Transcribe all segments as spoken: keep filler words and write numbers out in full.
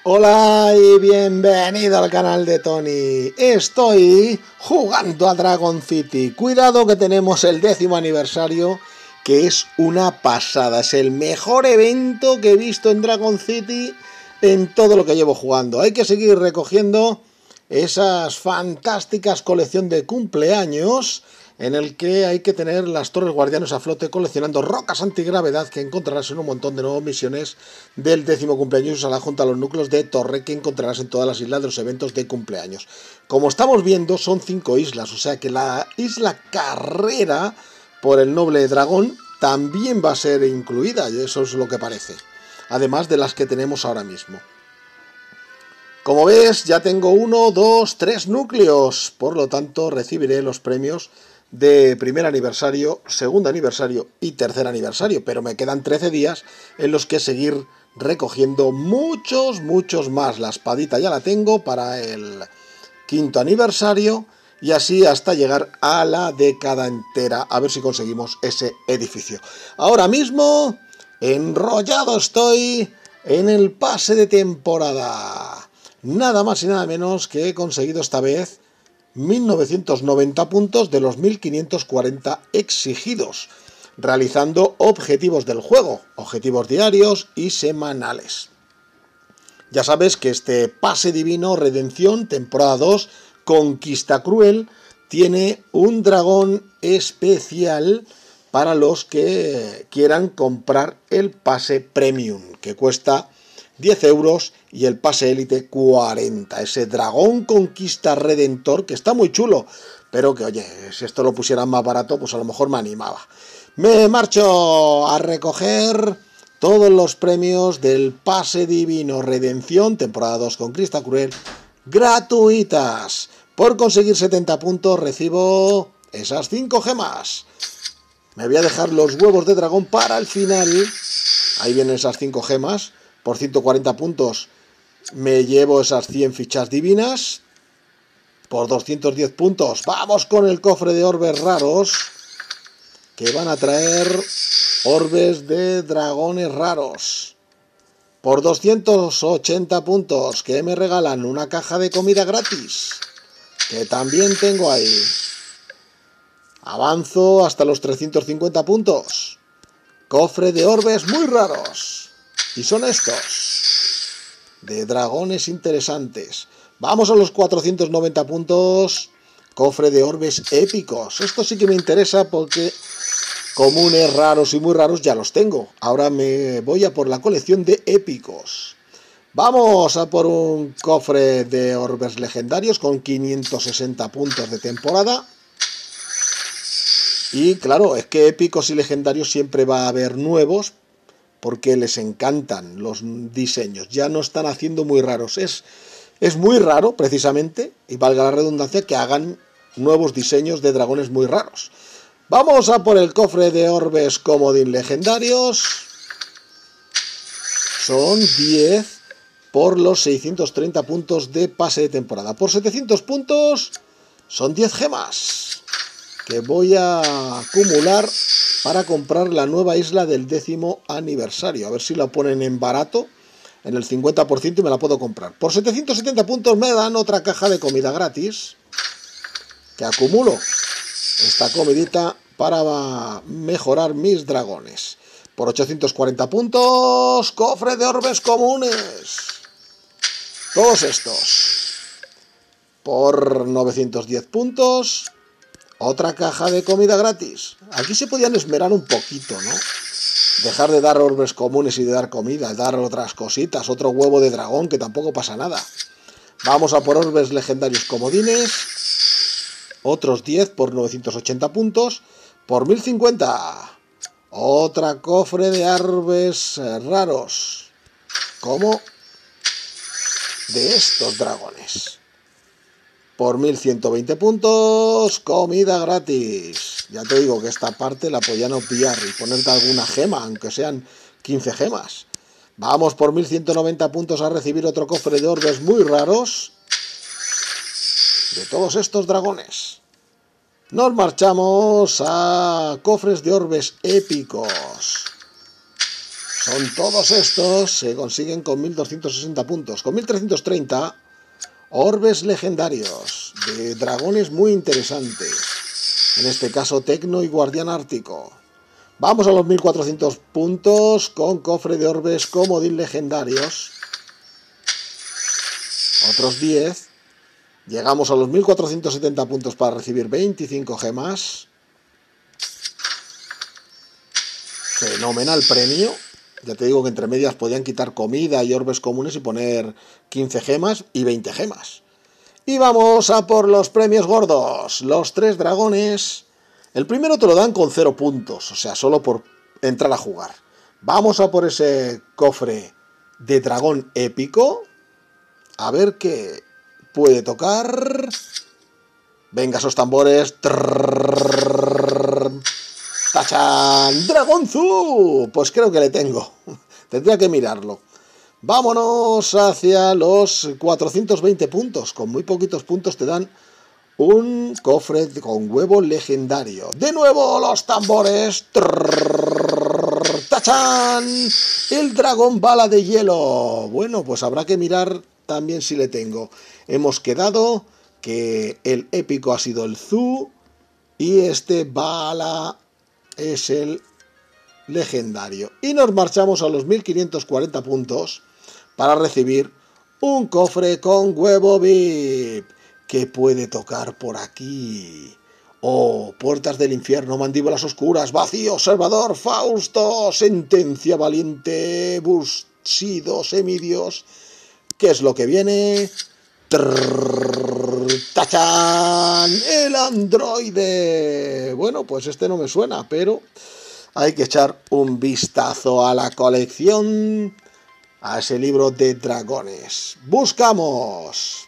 Hola y bienvenido al canal de Tony. Estoy jugando a Dragon City. Cuidado que tenemos el décimo aniversario, que es una pasada. Es el mejor evento que he visto en Dragon City en todo lo que llevo jugando. Hay que seguir recogiendo esas fantásticas colección de cumpleaños en el que hay que tener las torres guardianes a flote coleccionando rocas antigravedad que encontrarás en un montón de nuevas misiones del décimo cumpleaños a la junto a los núcleos de torre que encontrarás en todas las islas de los eventos de cumpleaños. Como estamos viendo, son cinco islas, o sea que la isla Carrera por el Noble Dragón también va a ser incluida, y eso es lo que parece, además de las que tenemos ahora mismo. Como ves, ya tengo uno, dos, tres núcleos, por lo tanto recibiré los premios de primer aniversario, segundo aniversario y tercer aniversario, pero me quedan trece días en los que seguir recogiendo muchos, muchos más. La espadita ya la tengo para el quinto aniversario y así hasta llegar a la década entera, a ver si conseguimos ese edificio. Ahora mismo, enrollado estoy en el pase de temporada. Nada más y nada menos que he conseguido esta vez mil novecientos noventa puntos de los mil quinientos cuarenta exigidos, realizando objetivos del juego, objetivos diarios y semanales. Ya sabes que este pase divino Redención, temporada dos, Conquista Cruel, tiene un dragón especial para los que quieran comprar el pase premium, que cuesta diez euros, y el pase élite cuarenta. Ese dragón conquista redentor, que está muy chulo, pero que, oye, si esto lo pusieran más barato, pues a lo mejor me animaba. Me marcho a recoger todos los premios del pase divino Redención, temporada dos Conquista Cruel, gratuitas. Por conseguir setenta puntos recibo esas cinco gemas. Me voy a dejar los huevos de dragón para el final. Ahí vienen esas cinco gemas. Por ciento cuarenta puntos me llevo esas cien fichas divinas. Por doscientos diez puntos vamos con el cofre de orbes raros, que van a traer orbes de dragones raros. Por doscientos ochenta puntos que me regalan una caja de comida gratis, que también tengo ahí. Avanzo hasta los trescientos cincuenta puntos. Cofre de orbes muy raros. Y son estos, de dragones interesantes. Vamos a los cuatrocientos noventa puntos. Cofre de orbes épicos. Esto sí que me interesa porque comunes, raros y muy raros ya los tengo. Ahora me voy a por la colección de épicos. Vamos a por un cofre de orbes legendarios con quinientos sesenta puntos de temporada. Y claro, es que épicos y legendarios siempre va a haber nuevos, porque les encantan los diseños. Ya no están haciendo muy raros. Es, es muy raro, precisamente, y valga la redundancia, que hagan nuevos diseños de dragones muy raros. Vamos a por el cofre de orbes comodín legendarios. Son diez por los seiscientos treinta puntos de pase de temporada. Por setecientos puntos son diez gemas que voy a acumular para comprar la nueva isla del décimo aniversario. A ver si la ponen en barato, en el cincuenta por ciento, y me la puedo comprar. Por setecientos setenta puntos me dan otra caja de comida gratis, que acumulo esta comidita para mejorar mis dragones. Por ochocientos cuarenta puntos, cofre de orbes comunes. Todos estos. Por novecientos diez puntos... otra caja de comida gratis. Aquí se podían esmerar un poquito, ¿no? Dejar de dar orbes comunes y de dar comida, dar otras cositas, otro huevo de dragón, que tampoco pasa nada. Vamos a por orbes legendarios comodines. Otros diez por novecientos ochenta puntos. Por mil cincuenta. Otra cofre de orbes raros, como de estos dragones. Por mil ciento veinte puntos, comida gratis. Ya te digo que esta parte la podían pillar y ponerte alguna gema, aunque sean quince gemas. Vamos por mil ciento noventa puntos a recibir otro cofre de orbes muy raros de todos estos dragones. Nos marchamos a cofres de orbes épicos. Son todos estos, se consiguen con mil doscientos sesenta puntos. Con mil trescientos treinta, orbes legendarios de dragones muy interesantes. En este caso, Tecno y Guardián Ártico. Vamos a los mil cuatrocientos puntos con cofre de orbes comodín legendarios. Otros diez. Llegamos a los mil cuatrocientos setenta puntos para recibir veinticinco gemas. Fenomenal premio. Ya te digo que entre medias podían quitar comida y orbes comunes y poner quince gemas y veinte gemas. Y vamos a por los premios gordos. Los tres dragones. El primero te lo dan con cero puntos, o sea, solo por entrar a jugar. Vamos a por ese cofre de dragón épico. A ver qué puede tocar. Venga, esos tambores. ¡Tachan! ¡Dragonzu! Pues creo que le tengo. Tendría que mirarlo. Vámonos hacia los cuatrocientos veinte puntos. Con muy poquitos puntos te dan un cofre con huevo legendario. De nuevo los tambores. ¡Tachan! El dragón bala de hielo. Bueno, pues habrá que mirar también si le tengo. Hemos quedado que el épico ha sido el Zu y este bala es el legendario. Y nos marchamos a los mil quinientos cuarenta puntos para recibir un cofre con huevo V I P. ¿Qué puede tocar por aquí? Oh, puertas del infierno, mandíbulas oscuras, vacío, observador, Fausto, sentencia valiente, Bushido, semidios. ¿Qué es lo que viene? ¡Tachan! ¡El androide! Bueno, pues este no me suena, pero hay que echar un vistazo a la colección, a ese libro de dragones. ¡Buscamos!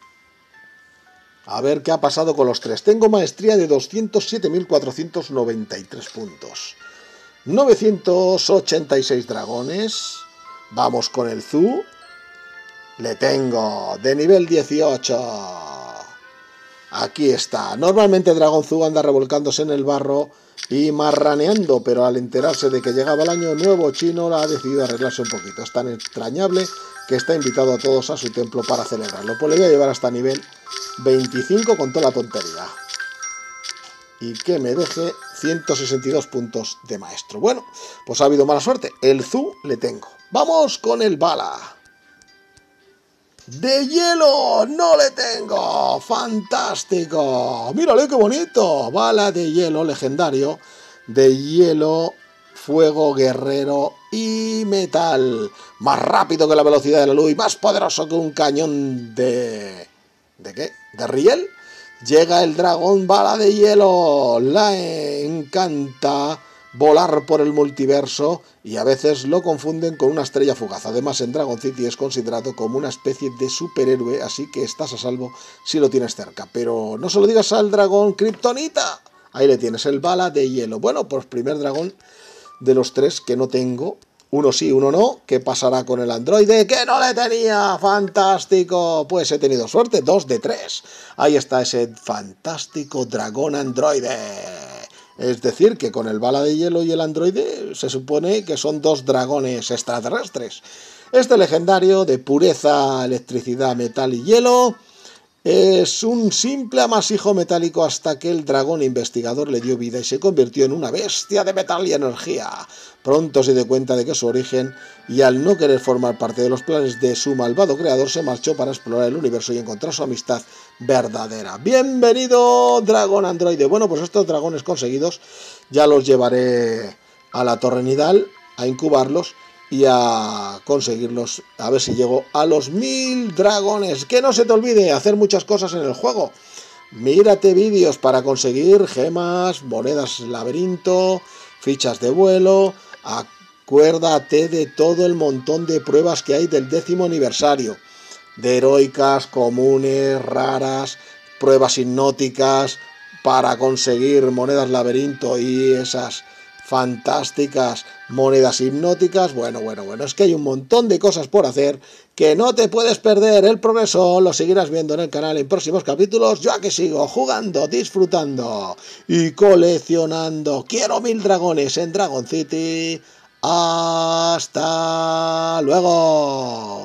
A ver qué ha pasado con los tres. Tengo maestría de doscientos siete mil cuatrocientos noventa y tres puntos. novecientos ochenta y seis dragones. Vamos con el Zu. Le tengo de nivel dieciocho. Aquí está. Normalmente Dragon Zu anda revolcándose en el barro y marraneando, pero al enterarse de que llegaba el año nuevo chino ha decidido arreglarse un poquito. Es tan extrañable que está invitado a todos a su templo para celebrarlo. Pues le voy a llevar hasta nivel veinticinco con toda la tontería. Y que me deje ciento sesenta y dos puntos de maestro. Bueno, pues ha habido mala suerte. El Zu le tengo. Vamos con el bala. ¡De hielo! ¡No le tengo! ¡Fantástico! ¡Mírale qué bonito! Bala de hielo legendario. De hielo, fuego, guerrero y metal. Más rápido que la velocidad de la luz y más poderoso que un cañón de... ¿De qué? ¿De riel? Llega el dragón bala de hielo. La encanta volar por el multiverso y a veces lo confunden con una estrella fugaz. Además, en Dragon City es considerado como una especie de superhéroe, así que estás a salvo si lo tienes cerca. Pero no se lo digas al dragón Kryptonita. Ahí le tienes, el bala de hielo. Bueno, pues primer dragón de los tres que no tengo. Uno sí, uno no. ¿Qué pasará con el androide? ¡Que no le tenía! ¡Fantástico! Pues he tenido suerte, dos de tres. Ahí está ese fantástico dragón androide. Es decir, que con el bala de hielo y el androide se supone que son dos dragones extraterrestres. Este legendario de pureza, electricidad, metal y hielo es un simple amasijo metálico hasta que el dragón investigador le dio vida y se convirtió en una bestia de metal y energía. Pronto se dio cuenta de que su origen, y al no querer formar parte de los planes de su malvado creador, se marchó para explorar el universo y encontrar su amistad verdadera. ¡Bienvenido, dragón androide! Bueno, pues estos dragones conseguidos ya los llevaré a la Torre Nidal a incubarlos y a conseguirlos, a ver si llego a los mil dragones. Que no se te olvide hacer muchas cosas en el juego. Mírate vídeos para conseguir gemas, monedas laberinto, fichas de vuelo. Acuérdate de todo el montón de pruebas que hay del décimo aniversario. De heroicas, comunes, raras, pruebas hipnóticas para conseguir monedas laberinto y esas fantásticas monedas hipnóticas. Bueno, bueno, bueno, es que hay un montón de cosas por hacer que no te puedes perder. El progreso lo seguirás viendo en el canal en próximos capítulos. Yo aquí sigo jugando, disfrutando y coleccionando. Quiero mil dragones en Dragon City. Hasta luego.